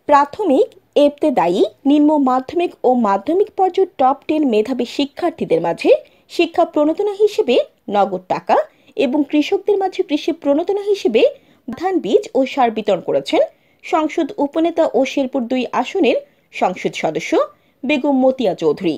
প্রাথমিক, ইবতেদায়ী, নিম্ন মাধ্যমিক ও মাধ্যমিক পর্যায়ের টপ 10 মেধাবী শিক্ষার্থীদের মাঝে শিক্ষা প্রণোদনা হিসেবে নগদ টাকা এবং কৃষকদের মাঝে কৃষি প্রণোদনা হিসেবে ধান বীজ ও সার বিতরণ করেছেন সংসদ উপনেতা ও শেরপুর 2 আসনের সংসদ সদস্য বেগম মতিয়া চৌধুরী।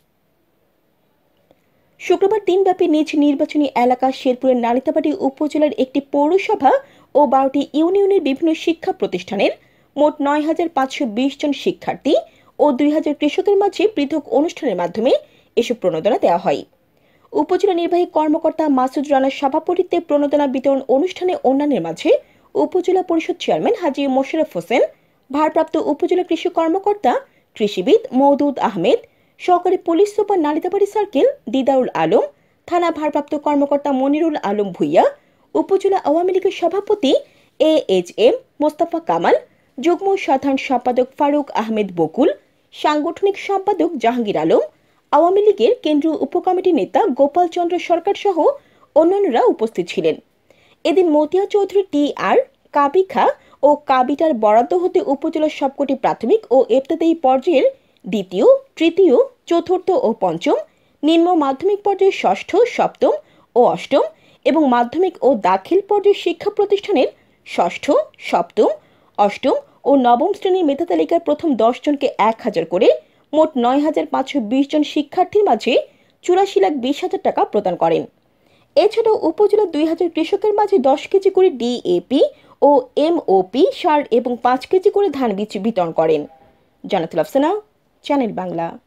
শুক্রবার দিনব্যাপী নিজ নির্বাচনী এলাকা শেরপুরের নালিতাবাড়ী উপজেলার একটি পৌরসভা ও 12টি ইউনিয়নের বিভিন্ন শিক্ষা প্রতিষ্ঠানের মোট 9,520 জন শিক্ষার্থী ও 2,000 কৃষকের মাঝে পৃথক অনুষ্ঠানের মাধ্যমে এসব প্রণোদনা দেওয়া হয়। উপজেলা নির্বাহী কর্মকর্তা মাসুদ রানার সভাপতিত্বে প্রণোদনা বিতরণ অনুষ্ঠানে অন্যান্যের মাঝে উপজেলা পরিষদ চেয়ারম্যান হাজী মোশাররফ হোসেন, ভারপ্রাপ্ত উপজেলা কৃষি কর্মকর্তা কৃষিবিদ মওদুদ আহমেদ, সহকারী police super Nalitabari circle Didarul Alam, থানা ভারপ্রাপ্ত কর্মকর্তা মনিরুল আলম ভুইয়া, উপজেলা আওয়ামী লীগের সভাপতি AHM মোস্তফা কামাল, যুগ্ম সাধারণ সম্পাদক ফারুক আহমেদ বকুল, সাংগঠনিক সম্পাদক জাহাঙ্গীর আলম, আওয়ামী লীগের কেন্দ্রীয় উপকমিটির নেতা গোপাল চন্দ্র সরকার সহ অন্যান্যরা উপস্থিত ছিলেন। এদিন মতিয়া চৌধুরী TR, কাবিখা ও কাবিটার বরাদ্দ হতে উপজেলার সবকটি প্রাথমিক ও ইবতেদায়ী পর্যায়ের দ্বিতীয়, তৃতীয়, চতুর্থ ও পঞ্চম, নিম্ন মাধ্যমিক পর্যায়ের ষষ্ঠ, সপ্তম ও অষ্টম এবং মাধ্যমিক ও দাখিল পর্যায়ের শিক্ষা প্রতিষ্ঠানের ষষ্ঠ, সপ্তম, অষ্টম ও নবম শ্রেণীর মেধা তালিকার প্রথম 10 জনকে 1,000 করে মোট 9,520 জন শিক্ষার্থীর মাঝে 84,20,000 টাকা প্রদান করেন। এছাড়াও উপজেলা 2,000 কৃষকের মাঝে 10 কেজি করে DAP ও MOP সার এবং 5 কেজি করে ধান বীজ বিতরণ করেন। জানাতুল আফসানা, চ্যানেল বাংলা।